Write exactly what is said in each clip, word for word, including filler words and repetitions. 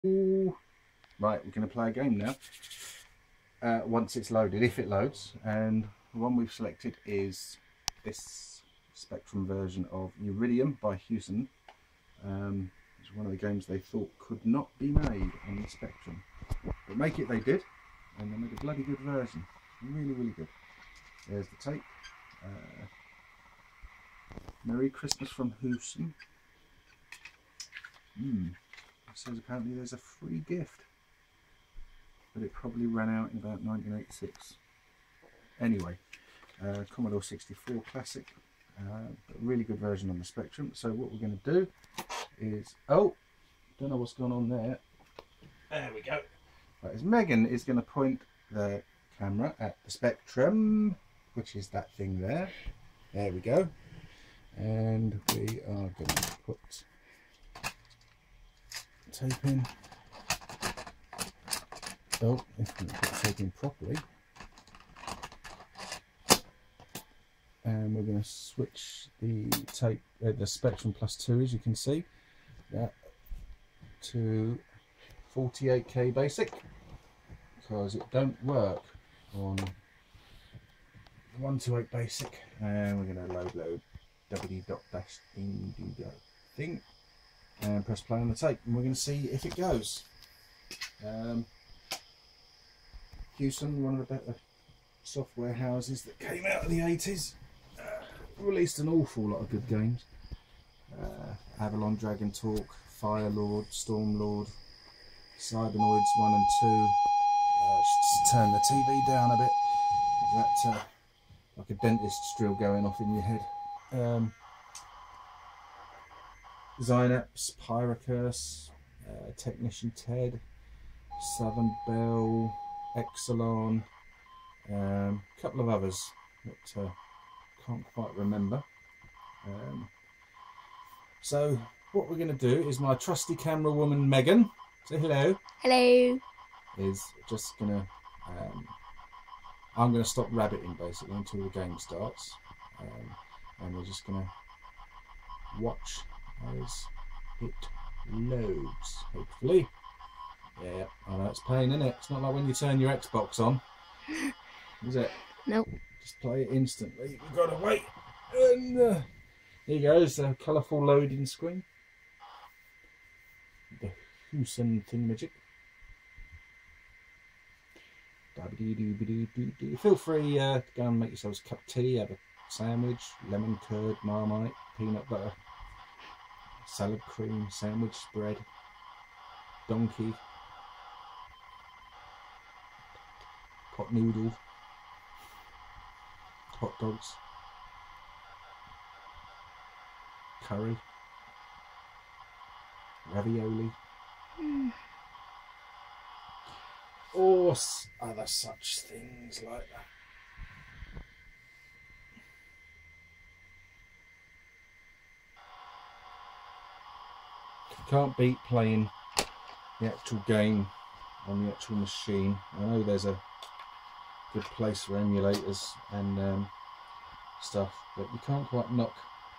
Ooh. Right, we're going to play a game now. Uh, once it's loaded, if it loads, and the one we've selected is this Spectrum version of Uridium by Hewson. Um, it's one of the games they thought could not be made on the Spectrum, but make it they did, and they made a bloody good version. Really, really good. There's the tape. Uh, Merry Christmas from Hewson. Hmm. It says apparently there's a free gift, but it probably ran out in about nineteen eighty-six. Anyway, uh, Commodore sixty-four Classic, uh, but a really good version on the Spectrum. So what we're going to do is, oh, don't know what's going on there. There we go. Right, as Megan is going to point the camera at the Spectrum, which is that thing there. There we go. And we are going to put tape in. Oh, if we put tape in properly. And we're going to switch the tape, uh, the Spectrum Plus two, as you can see, that to forty-eight K basic, because it don't work on one twenty-eight basic. And we're going to load load w dot dash indigo thing and press play on the tape, and we're going to see if it goes. Um, Hewson, one of the better software houses that came out of the eighties, uh, released an awful lot of good games. Uh, Avalon, Dragon Talk, Fire Lord, Storm Lord, Cybernoids one and two. Uh, just turn the T V down a bit. That uh, like a dentist's drill going off in your head. Um, Zynaps, Pyrocurse, uh, Technician Ted, Southern Belle, Exelon, a um, couple of others that uh, can't quite remember. Um, so what we're going to do is my trusty camera woman Megan, say hello. Hello. Is just going to, um, I'm going to stop rabbiting basically until the game starts, um, and we're just going to watch as it loads, hopefully. Yeah, I know it's pain, isn't it? It's not like when you turn your Xbox on, is it? Nope. Just play it instantly. We've got to wait. And uh, here goes the colourful loading screen. The Hewson thingamajig. Feel free uh, to go and make yourselves a cup of tea, have a sandwich, lemon curd, marmite, peanut butter, salad cream, sandwich spread, donkey, pot noodle, hot dogs, curry, ravioli, mm. or other such things like that. Can't beat playing the actual game on the actual machine. I know there's a good place for emulators and um, stuff, but you can't quite knock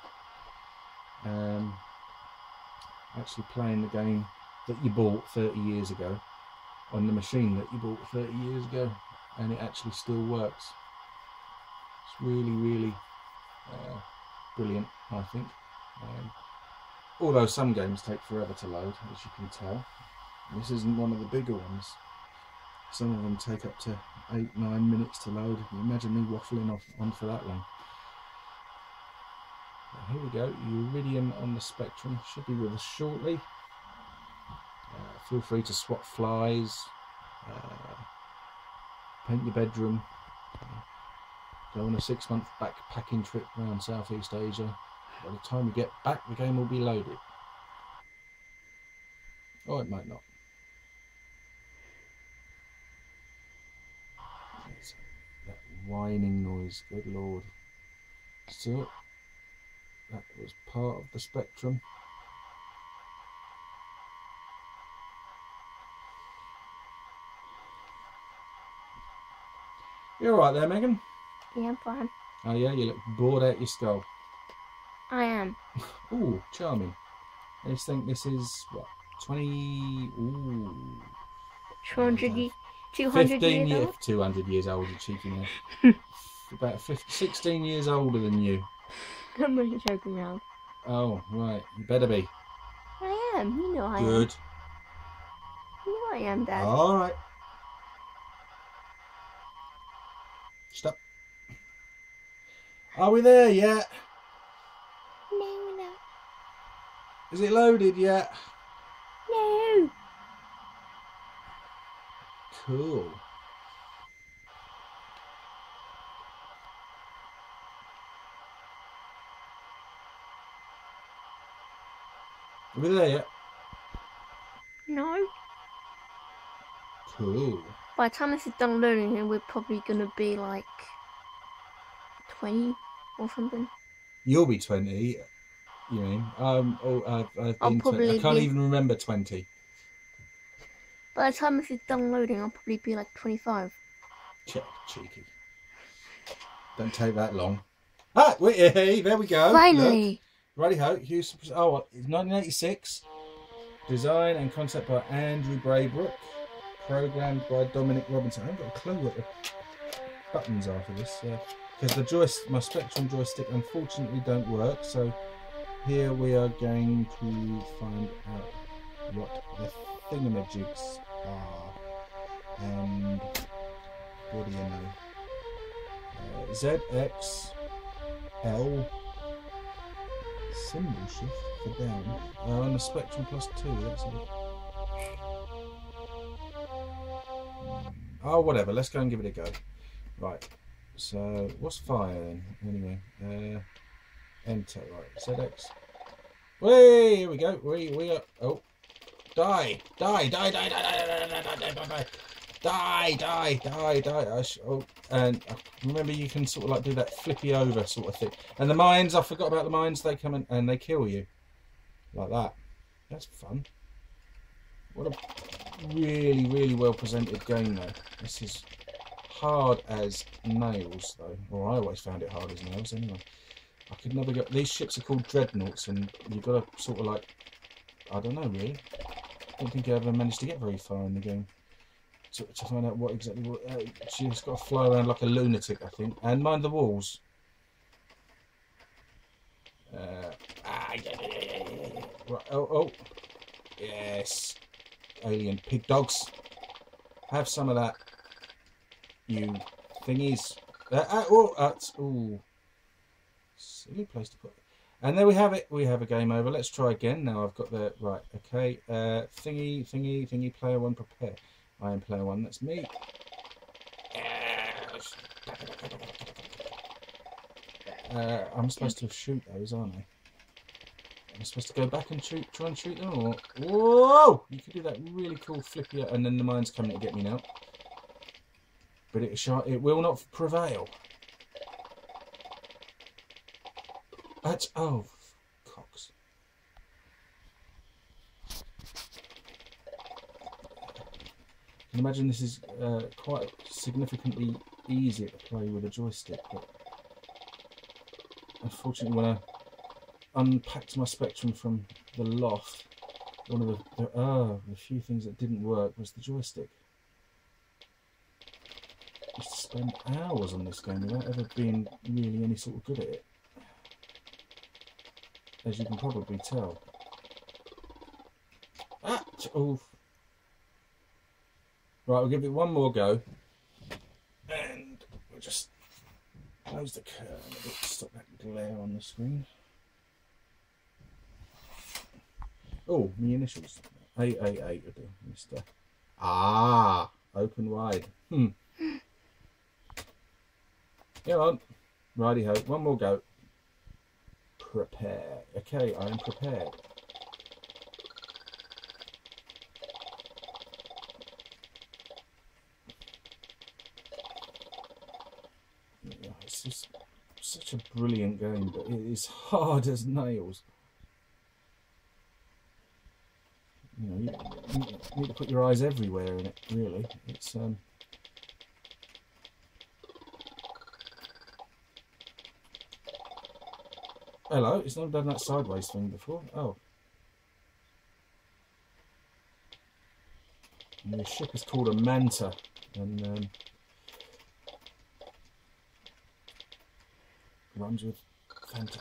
um, actually playing the game that you bought thirty years ago on the machine that you bought thirty years ago, and it actually still works. It's really, really uh, brilliant, I think. Um, although some games take forever to load, as you can tell. This isn't one of the bigger ones. Some of them take up to eight, nine minutes to load. Can you imagine me waffling off on for that long? But here we go, Uridium on the Spectrum should be with us shortly. Uh, feel free to swap flies, uh, paint your bedroom, uh, go on a six month backpacking trip around Southeast Asia. By the time we get back, the game will be loaded. Or it might not. There's that whining noise, good lord. So, that was part of the Spectrum. You alright there, Megan? Yeah, I'm fine. Oh yeah, you look bored out your skull. I am. Ooh, charming. I just think this is, what, twenty. Ooh. two hundred, two hundred fifteen years years, old? two hundred years old, you cheeky man. About fifty, sixteen years older than you. I'm only joking around. Oh, right. You better be. I am. You know I am. Good. You know I am, Dad. All right. Stop. Are we there yet? No, no. Is it loaded yet? No. Cool. Are we there yet? No. Cool. By the time this is done loading, we're probably going to be like twenty or something. You'll be twenty, you mean? Um, oh, I've, I've I'll been probably twenty. I can't be... even remember twenty. By the time this is done loading, I'll probably be like twenty-five. Check, cheeky. Don't take that long. Ah, wait, hey, there we go. Finally! Righty ho, Hewson. Oh, it's nineteen eighty-six. Design and concept by Andrew Braybrook. Programmed by Dominic Robinson. I haven't got a clue what the buttons are for this. Because the joystick, my Spectrum joystick, unfortunately don't work. So here we are going to find out what the thingamajigs are. And what do you know? Uh, Z X L symbol shift for down. Uh, on the Spectrum Plus two, that's it. Oh, whatever. Let's go and give it a go. Right. So, what's fire then? Anyway, uh, enter. Right. Z X. Way, here we go. We we are. Oh, die, die, die, die, die, die, die, die, die, die, die. Die, die, die, die. I sh oh, and uh, remember you can sort of like do that flippy over sort of thing. And the mines, I forgot about the mines. They come in and they kill you like that. That's fun. What a really, really well presented game though. This is hard as nails though. Or I always found it hard as nails anyway. I could never get. These ships are called dreadnoughts, and you've got to sort of like, I don't know really. I don't think I ever managed to get very far in the game. To, to find out what exactly what uh, she's got to fly around like a lunatic, I think, and mind the walls. Uh, ah, yeah, yeah, yeah, yeah, yeah. Right, oh, oh, yes, alien pig dogs. Have some of that, you thingies. Uh, uh, oh, that's ooh, silly place to put it. And there we have it. We have a game over. Let's try again. Now I've got the right. Okay, uh, thingy, thingy, thingy. Player one, prepare. I am player one, that's me. Uh, I'm supposed to shoot those, aren't I? I'm supposed to go back and shoot, try and shoot them, or whoa! You could do that really cool flippy, and then the mine's coming to get me now. But it shall, it will not prevail. That's oh, cocks. I can imagine this is uh, quite significantly easier to play with a joystick, but unfortunately when I unpacked my Spectrum from the loft, one of the, the, uh, the few things that didn't work was the joystick. I used to spend hours on this game without ever being really any sort of good at it, as you can probably tell. Ah! Oh. Right, we'll give it one more go, and we'll just close the curtain a bit to stop that glare on the screen. Oh, my initials. A A A would do, Mister Ah, open wide. Hmm. Come on. Righty ho, one more go. Prepare. Okay, I am prepared. It's just such a brilliant game, but it is hard as nails. You know, you, you need to put your eyes everywhere in it, really. It's um. Hello, it's never done that sideways thing before. Oh. And the ship is called a Manta, and um, rhymes with Fanta.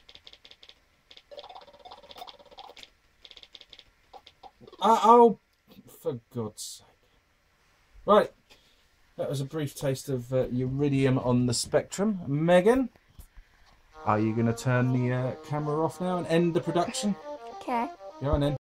Uh, oh, for God's sake. Right, that was a brief taste of uh, Uridium on the Spectrum. Megan, are you going to turn the uh, camera off now and end the production? Okay. Go on then.